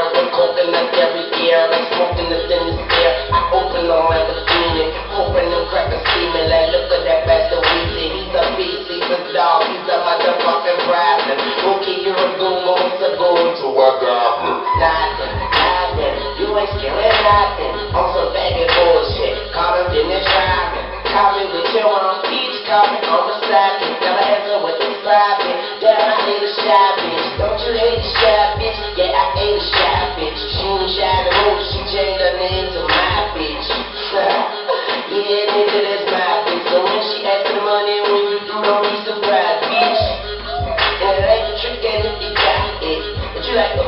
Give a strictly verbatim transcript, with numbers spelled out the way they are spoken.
with coconut every year, like smoking the thinnest air. I open them like a demon, hoping them crackers see me. Like, look at that bastard Weezy. He's a beast, he's a dog, he's a motherfucking problem. Okay, you're a goon, but what's a goon to a goblin? Nothing, nothing, you ain't scaring nothing. On some baggy bullshit, call him Dennis Rodman. Call me with your own peach, call me on the side. Never answer with the side, bitch. Damn, I hate a shy bitch. Don't you hate the shy bitch? Yeah, I hate a shy bitch. She ain't shy to move, she changed her name to my bitch. Yeah, nigga, that's my bitch. So when she asks for money, when you do, don't be surprised, bitch. And it ain't the trick, and if you got it, but you like